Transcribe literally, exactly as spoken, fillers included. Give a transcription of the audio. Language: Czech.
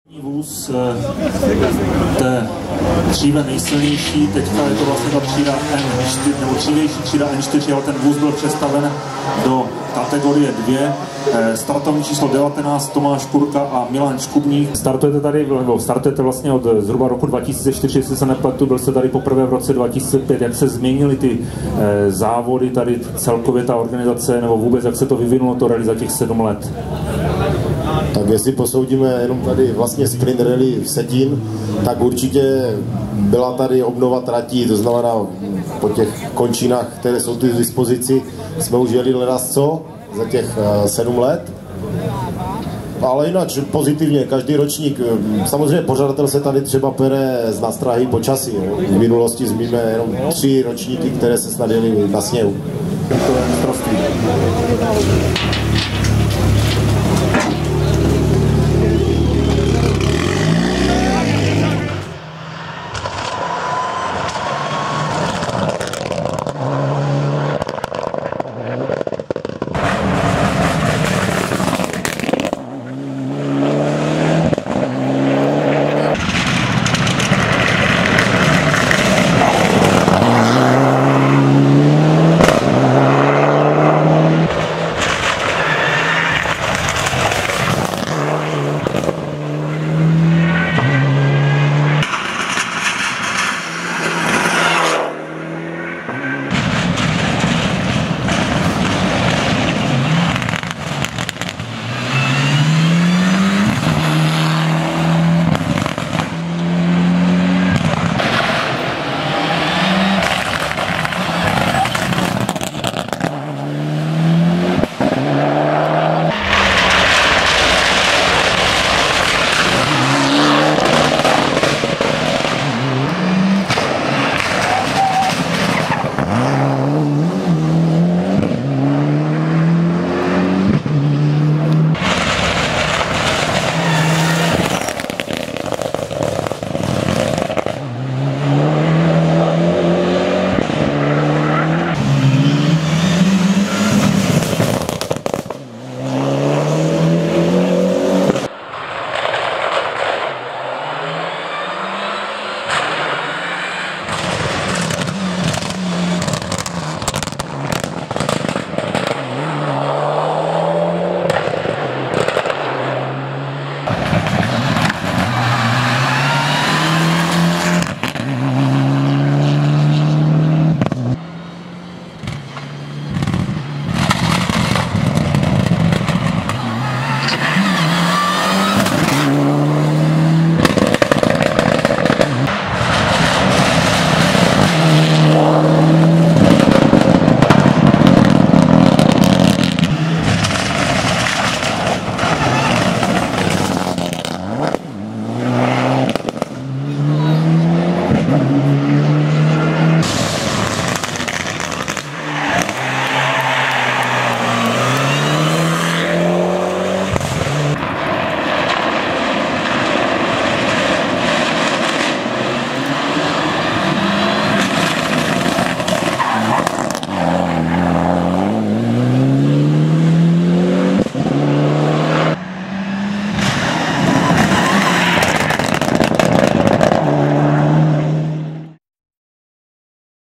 Vůz té dříve nejsilnější, teďka je to vlastně ta třída N čtyři, nebo dřívější třída N čtyři, ale ten vůz byl přestaven do kategorie dvě. Startovní číslo devatenáct Tomáš Kurka a Milan Škubník. Startujete tady, nebo startujete vlastně od zhruba roku dva tisíce čtyři, jestli se nepletu, byl jste tady poprvé v roce dva tisíce pět. Jak se změnily ty eh, závody, tady celkově ta organizace, nebo vůbec jak se to vyvinulo to rally za těch sedm let? Tak jestli posoudíme jenom tady vlastně sprint rally v Vsetín, tak určitě byla tady obnova tratí, to znamená po těch končinách, které jsou tu k dispozici, jsme už jeli ledasco za těch sedm let. Ale jinak pozitivně, každý ročník, samozřejmě pořadatel se tady třeba pere z nástrahy počasí. Jo. V minulosti zmíníme jenom tři ročníky, které se snad jeli na sněhu. To je mistrovství.